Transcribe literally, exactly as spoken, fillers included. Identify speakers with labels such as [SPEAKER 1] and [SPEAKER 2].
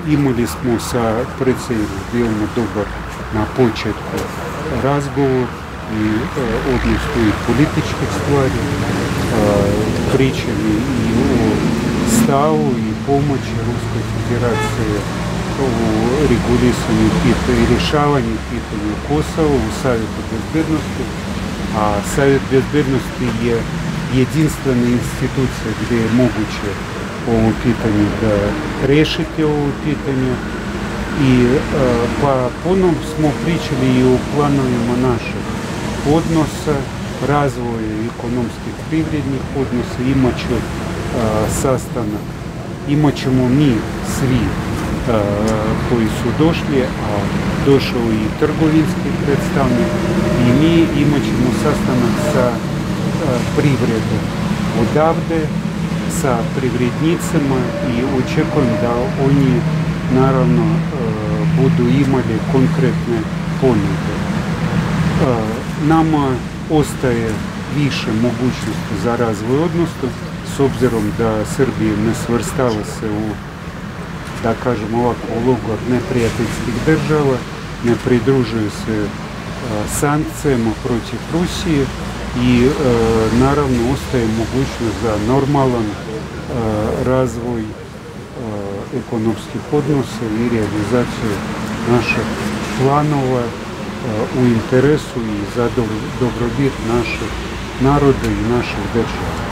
[SPEAKER 1] imali smo sa predsjednikom veoma dobar na početku razgovor i odnosno i političkih stvari, pričali i o stavu i pomoći Ruskoj federaciji u regulisanju pitanja i rješavanju pitanja Kosova u Savjetu bezbednosti, a Savjet bezbednosti je jedinstvena institucija gdje je moguće ovo pitanje da rešiti ovo pitanje. I pa ponovno smo pričali i o planovima naših odnosa, razvoja ekonomskih privrednih odnosa. Imat će sastanak, imat ćemo mi svi koji su došli, a došao i trgovinski predstavnik, i mi imat ćemo sastanak sa privredom odavde, sa privrednicima, i očekujem da oni naravno budu imali konkretne ponude. Nama ostaje više mogućnosti za razvoj odnosa, s obzirom da Srbija ne svrstava se u, da kažem ovako, ulogu neprijateljskih država, ne pridružuje se sankcijama protiv Rusije, i naravno ostaje mogućnost za normalan razvoj ekonomskih odnosa i realizaciju naših planova u interesu i za dobrobit naših naroda i naših država.